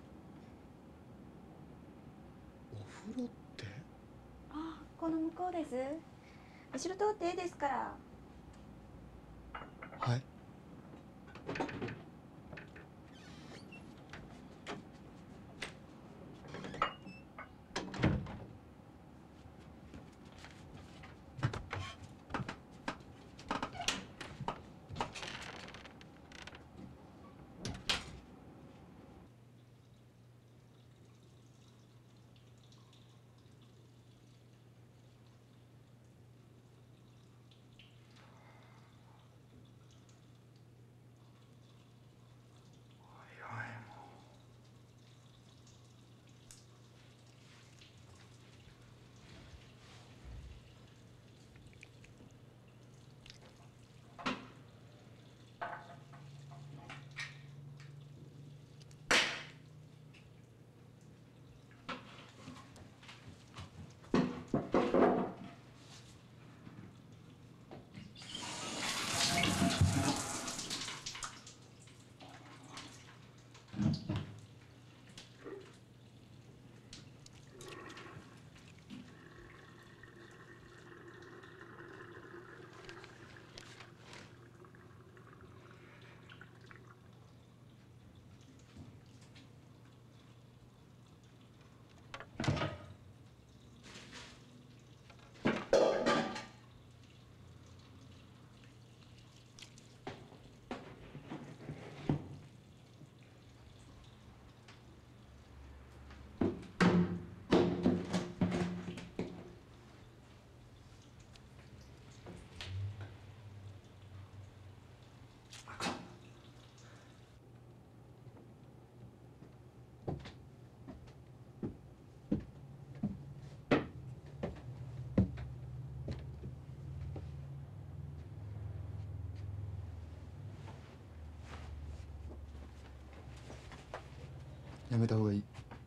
お風呂って？ ああ、この向こうです。後ろ通っていいですから。 はい。 めた方がいい。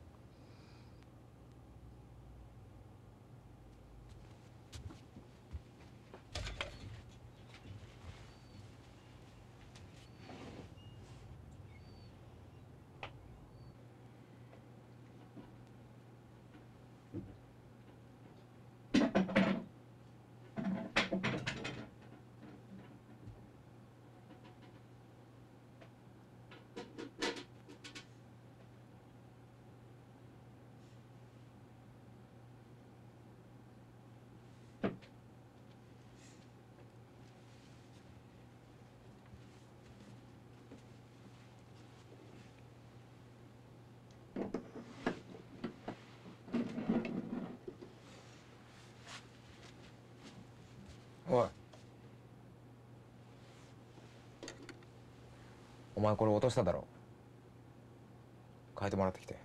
おい、お前これ落としただろ。変えてもらってきて。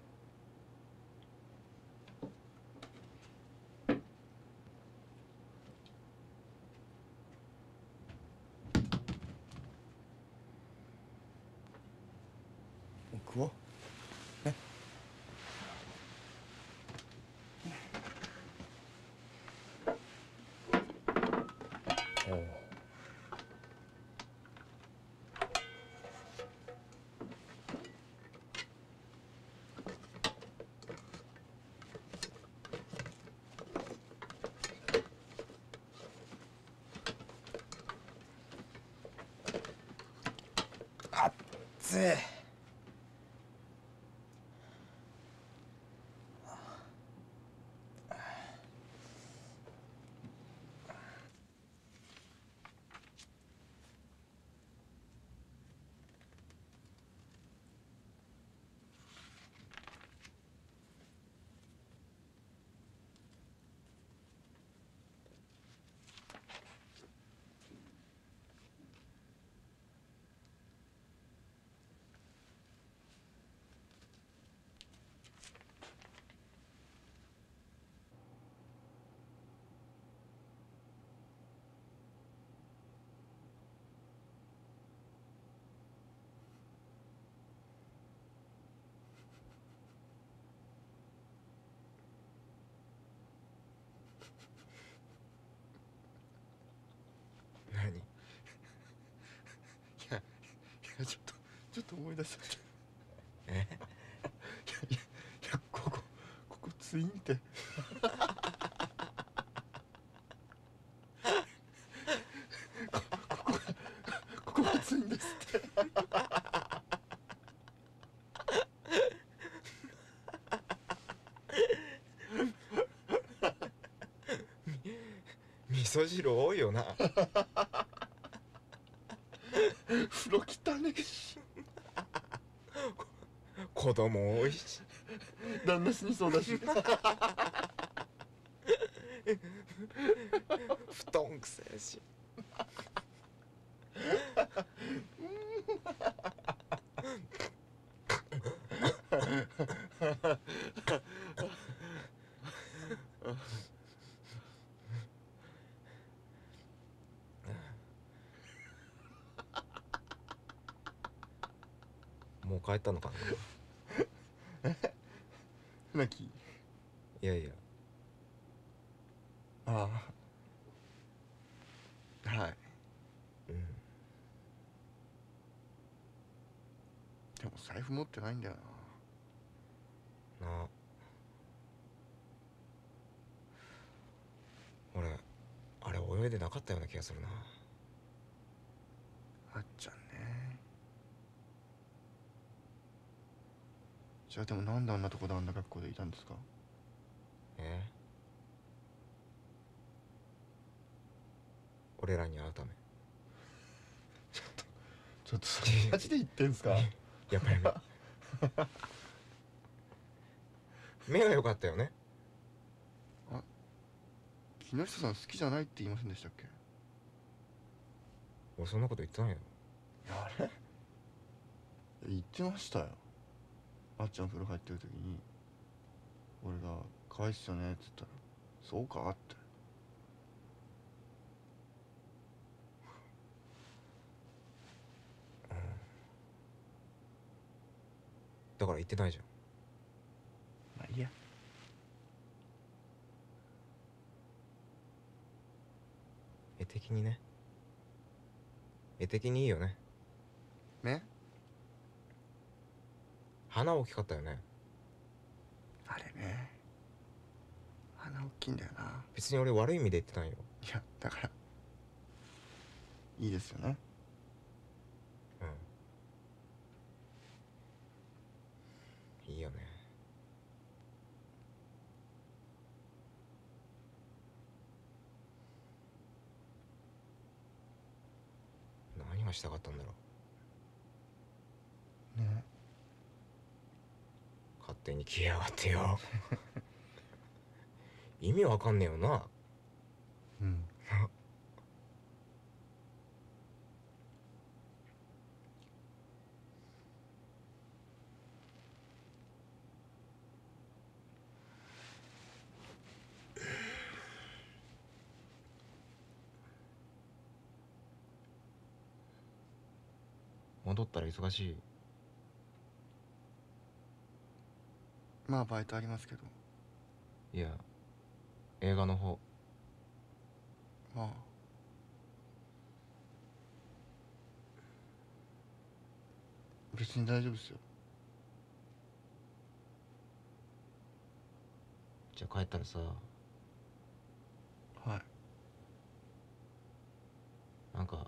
食おう。ね。 おう。あっつい。何？いや、いや、ちょっと、ちょっと思い出しちゃった。 え？ いや、いや、いや、ここ、ここツインって。こ、ここが、ここがツインですって。 味噌汁多いよな。 風呂汚ねえし。 子供多いし。 旦那死にそうだし。 布団くせえし。もう帰ったのかな。 え？船木？ いやいや。 ああ。はい。 うん。 でも財布持ってないんだよな。 なあ。俺あれ泳いでなかったような気がするな。 あっちゃんね。じゃあでもなんであんなとこであんな格好でいたんですか？ え？俺らに会うため。 ちょっとちょっとそれマジで言ってんすか？ やっぱり目が良かったよね。 あ、木下さん好きじゃないって言いませんでしたっけ？ 俺そんなこと言ってないよ。 いや、あれ言ってましたよ。あっちゃん風呂入ってる時に俺が「可愛いっすよね」って言ったら「そうか?」って。 だだから言ってないじゃん。 まあいいや。 絵的にね。絵的にいいよね。 ね。 鼻大きかったよね。 あれね。鼻大きいんだよな。 別に俺悪い意味で言ってないよ。 いやだからいいですよね。 うん。いいよね。何がしたかったんだろう。ね。 勝手に消えやがってよ。意味わかんねえよな。 うん。 戻ったら忙しい。 まあバイトありますけど。 いや映画の方。 まあ別に大丈夫ですよ。 じゃあ帰ったらさ。 はい。 なんか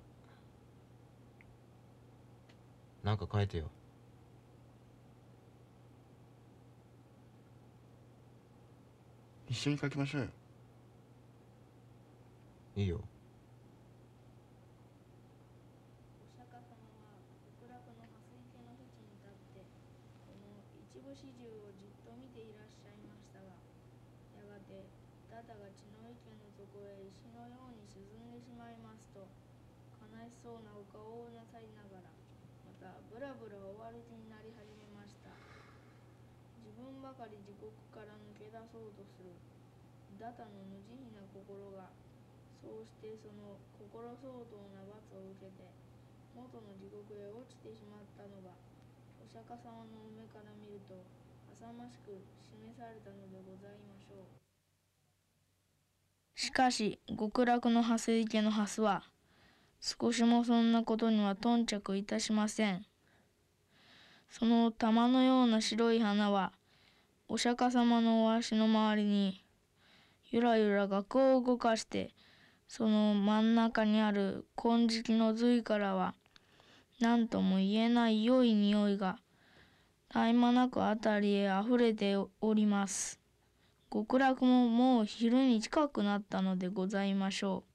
なんか書いてよ。 一緒に書きましょうよ。 いいよ。 お釈迦様は極楽の蓮池の淵に立ってこの一部始終をじっと見ていらっしゃいましたが、やがてダダが血の池の底へ石のように沈んでしまいますと、悲しそうなお顔をなさりながらまたぶらぶらお歩きになり始めました。自分ばかり地獄から抜け出そうとするダダの無慈悲な心が、そうしてその心相当な罰を受けて元の地獄へ落ちてしまったのが、お釈迦様のお目から見ると浅ましく示されたのでございましょう。しかし極楽の蓮池の蓮は少しもそんなことには頓着いたしません。その玉のような白い花はお釈迦様のお足の周りにゆらゆら額を動かして、その真ん中にある金色の髄からは何とも言えない良い匂いが絶え間なくあたりへあふれております。極楽ももう昼に近くなったのでございましょう。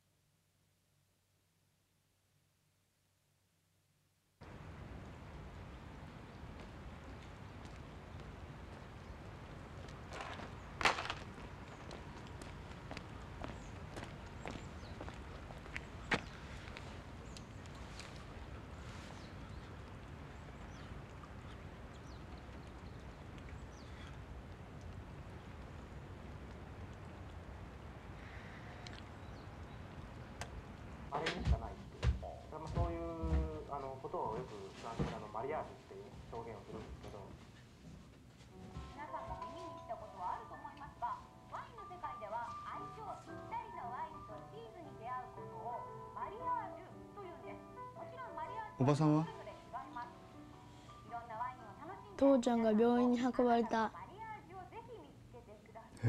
あれにしかないっていう、そういうあのことをよくフランスであのマリアージュっていう表現をするんですけど、 皆さんも耳にしたことはあると思いますが、ワインの世界では相性ぴったりなワインとチーズに出会うことをマリアージュというんです。もちろんマリアージュはそれぞれ違います。いろんなワインを楽しんで父ちゃんが病院に運ばれた。 マリアージュをぜひ見つけてください。 へ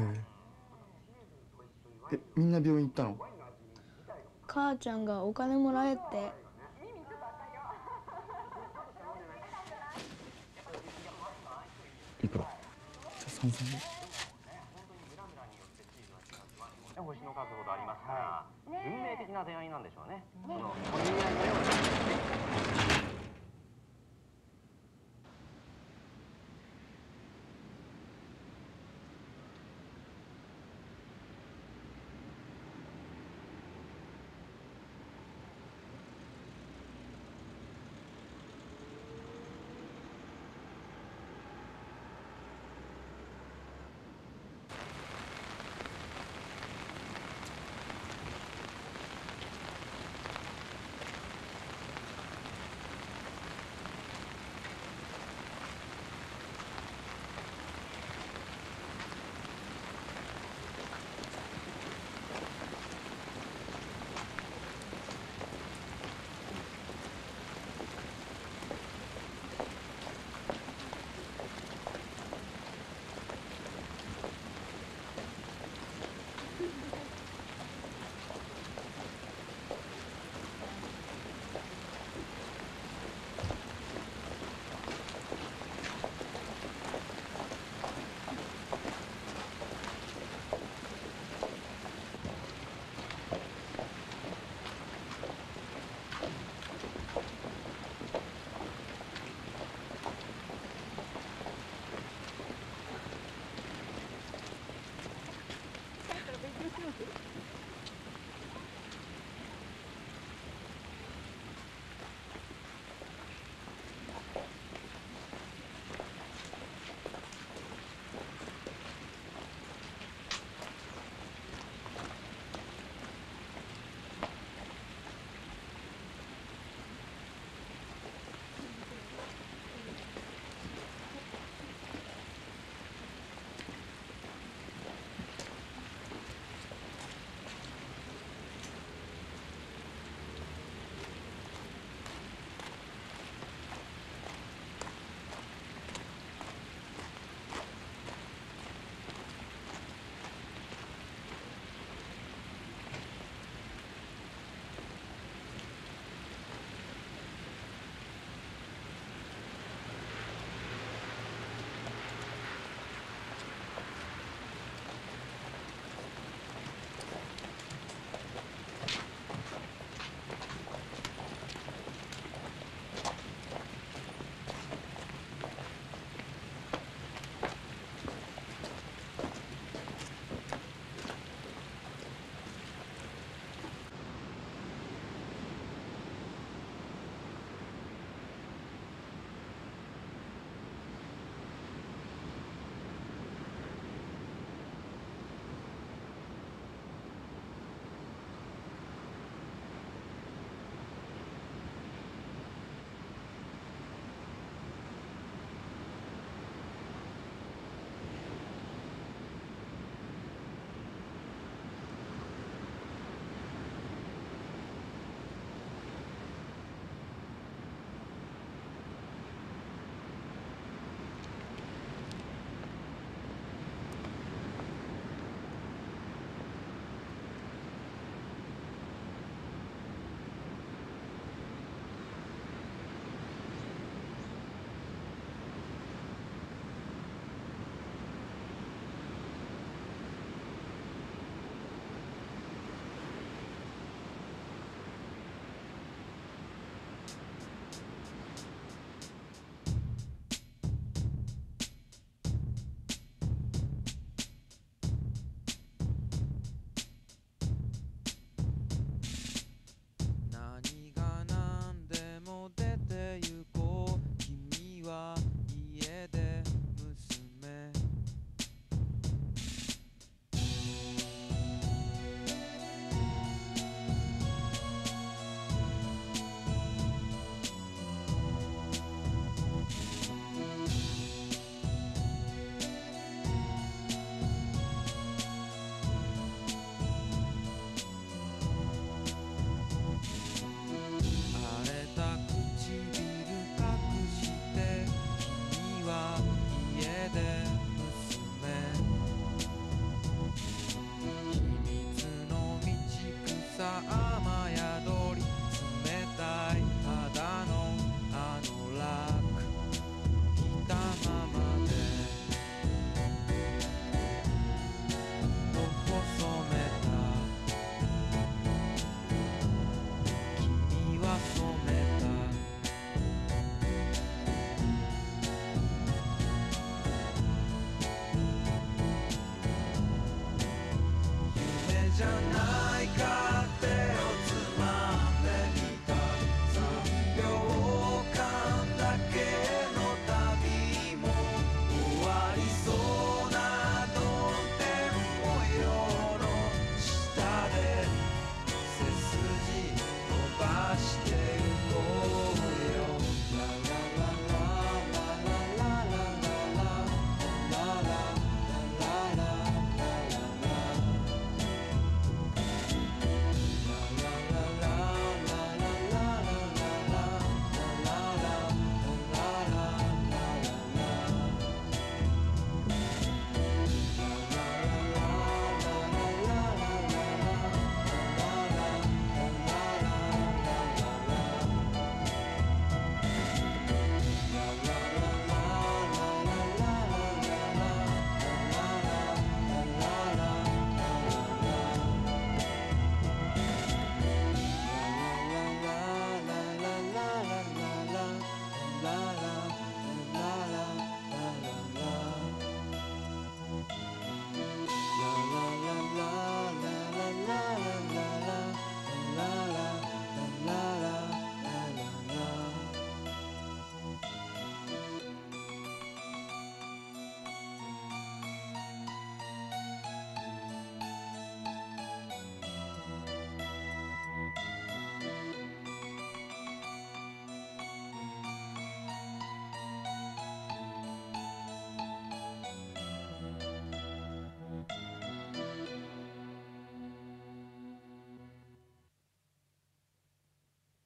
え。え、みんな病院行ったの？ 母ちゃんがお金もらえって。 いくら？三千円。 星の数ほどありますから、運命的な出会いなんでしょうね。その